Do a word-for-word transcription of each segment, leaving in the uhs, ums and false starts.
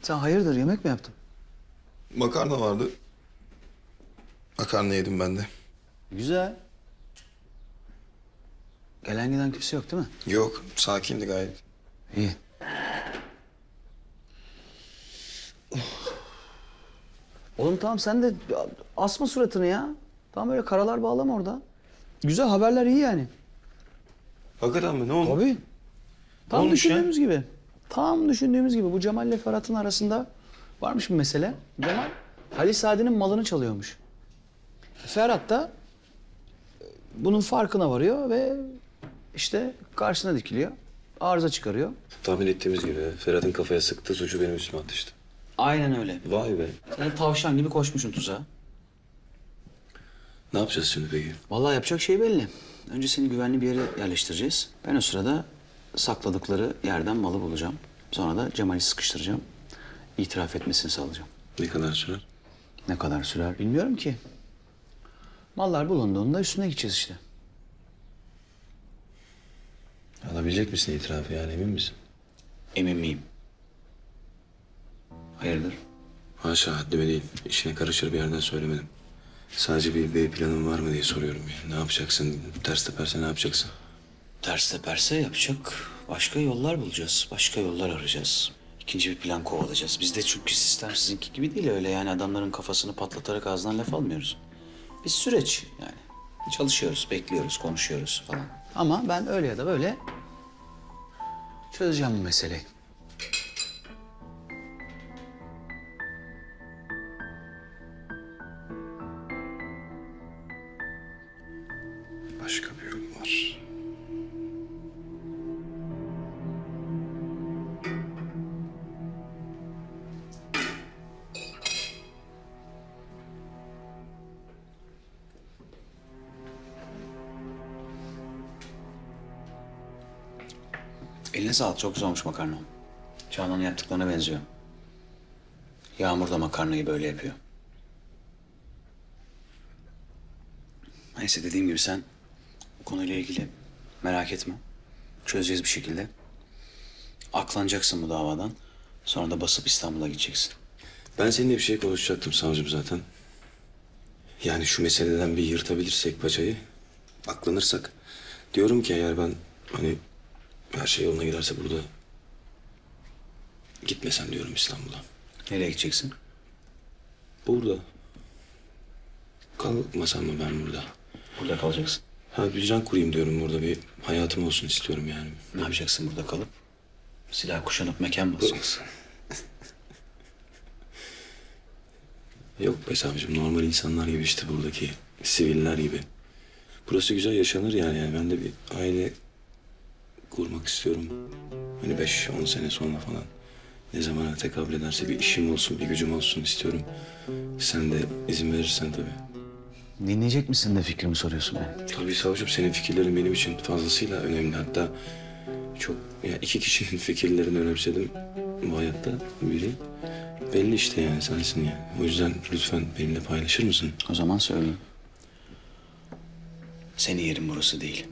Sen hayırdır, yemek mi yaptın? Makarna vardı. Makarna yedim ben de. Güzel. Gelen giden kimse yok değil mi? Yok, sakindi gayet. İyi. Oğlum tamam sen de asma suratını ya. Tamam böyle karalar bağlama orada. Güzel haberler iyi yani. Hakikaten mi? Ne oldu? Tabii. Tam olmuş ya? düşündüğümüz gibi. Tam düşündüğümüz gibi. Bu Cemal ile Ferhat'ın arasında varmış bir mesele. Cemal Halis Sadi'nin malını çalıyormuş. Ferhat da bunun farkına varıyor ve işte karşısına dikiliyor. Arıza çıkarıyor. Tahmin ettiğimiz gibi Ferhat'ın kafaya sıktı, suçu benim üstüme attı işte. Aynen öyle. Vay be. Sen tavşan gibi koşmuşsun tuzağa. Ne yapacağız şimdi peki? Vallahi yapacak şey belli. Önce seni güvenli bir yere yerleştireceğiz. Ben o sırada sakladıkları yerden malı bulacağım. Sonra da Cemal'i sıkıştıracağım. İtiraf etmesini sağlayacağım. Ne kadar sürer? Ne kadar sürer bilmiyorum ki. Mallar bulunduğunda üstüne gideceğiz işte. Alabilecek misin itirafı yani, emin misin? Emin miyim? Hayırdır? Haşa, haddime değil. İşine karışır bir yerden söylemedim. Sadece bir B planın var mı diye soruyorum ya. Ne yapacaksın? Ters teperse ne yapacaksın? Ters teperse yapacak başka yollar bulacağız. Başka yollar arayacağız. İkinci bir plan kovalayacağız. Bizde çünkü sistem sizinki gibi değil öyle yani adamların kafasını patlatarak ağzından laf almıyoruz. Biz süreç yani. Çalışıyoruz, bekliyoruz, konuşuyoruz falan. Ama ben öyle ya da böyle çözeceğim bu meseleyi. Başka bir yol var. Eline sağlık. Çok güzel olmuş makarna. Canan'ın yaptıklarına benziyor. Yağmur da makarnayı böyle yapıyor. Neyse dediğim gibi sen bu konuyla ilgili merak etme. Çözeceğiz bir şekilde. Aklanacaksın bu davadan. Sonra da basıp İstanbul'a gideceksin. Ben seninle bir şey konuşacaktım savcım zaten. Yani şu meseleden bir yırtabilirsek paçayı, aklanırsak. Diyorum ki eğer ben hani her şey yoluna girerse burada gitmesem diyorum İstanbul'a. Nereye gideceksin? Burada. Kalmasam mı ben burada? Burada kalacaksın. Ha bir can kurayım diyorum burada, bir hayatım olsun istiyorum yani. Ne yapacaksın burada kalıp? Silah kuşanıp mekan basacaksın. Yok be savcım, normal insanlar gibi işte, buradaki siviller gibi. Burası güzel yaşanır yani, yani ben de bir aile kurmak istiyorum. Hani beş on sene sonra falan. Ne zamana tekabül ederse bir işim olsun, bir gücüm olsun istiyorum. Sen de izin verirsen tabii. Dinleyecek misin de fikrimi soruyorsun beni. Tabii savcım, senin fikirlerin benim için fazlasıyla önemli. Hatta çok, yani iki kişinin fikirlerini önemsedim bu hayatta, biri. Belli işte yani, sensin yani. O yüzden lütfen benimle paylaşır mısın? O zaman söyleyeyim. Senin yerin burası değil.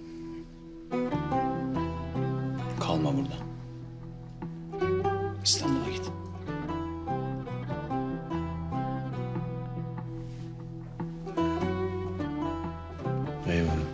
Kalma burada. İstanbul'a git. Eyvallah.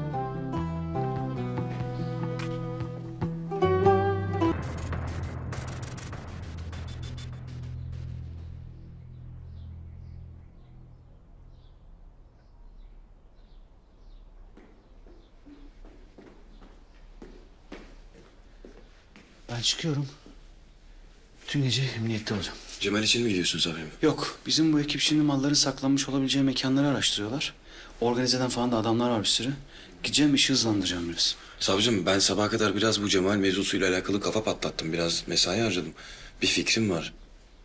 Ben çıkıyorum. Bütün gece emniyette olacağım. Cemal için mi gidiyorsun savcım? Yok, bizim bu ekip şimdi malların saklanmış olabileceği mekanları araştırıyorlar. Organizeden falan da adamlar var bir sürü. Gideceğim, işi hızlandıracağım biraz. Savcım, ben sabaha kadar biraz bu Cemal mevzusuyla alakalı kafa patlattım. Biraz mesai harcadım. Bir fikrim var.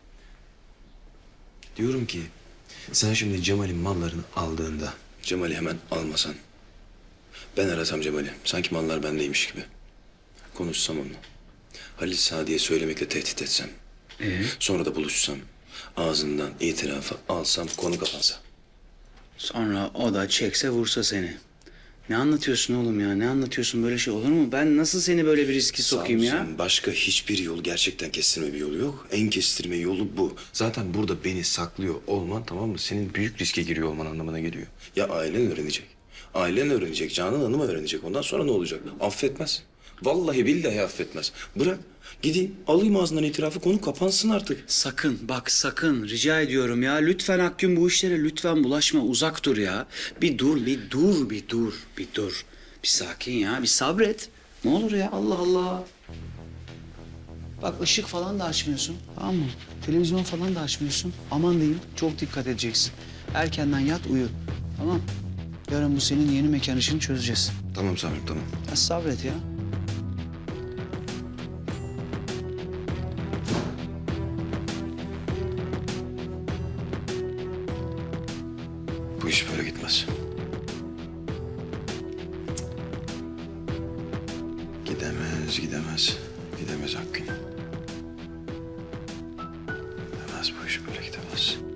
Diyorum ki sen şimdi Cemal'in mallarını aldığında Cemal'i hemen almasan. Ben arasam Cemal'i. Sanki mallar bendeymiş gibi. Konuşsam onunla. Halil Sadi'ye söylemekle tehdit etsem. Ee? Sonra da buluşsam. Ağzından itirafı alsam, konu kapansa. Sonra o da çekse vursa seni. Ne anlatıyorsun oğlum ya? Ne anlatıyorsun? Böyle şey olur mu? Ben nasıl seni böyle bir riski sokayım ya? Samsun, başka hiçbir yol, gerçekten kestirme bir yolu yok. En kestirme yolu bu. Zaten burada beni saklıyor olman, tamam mı? Senin büyük riske giriyor olman anlamına geliyor. Ya ailen öğrenecek. Ailen öğrenecek, Canan Hanım öğrenecek. Ondan sonra ne olacak? Affetmez. Vallahi billahi affetmez. Bırak gideyim alayım ağzından itirafı, konu kapansın artık. Sakın bak sakın rica ediyorum ya. Lütfen Akgün bu işlere lütfen bulaşma. Uzak dur ya. Bir dur bir dur bir dur bir dur. Bir sakin ya bir sabret. Ne olur ya Allah Allah. Bak ışık falan da açmıyorsun tamam mı? Televizyon falan da açmıyorsun. Aman diyeyim çok dikkat edeceksin. Erkenden yat uyu tamam. Yarın bu senin yeni mekan işini çözeceğiz. Tamam Samim, tamam. Ya sabret ya. Bu iş böyle gitmez. Gidemez, gidemez. Gidemez Hakkın. Gidemez, bu iş böyle gidemez.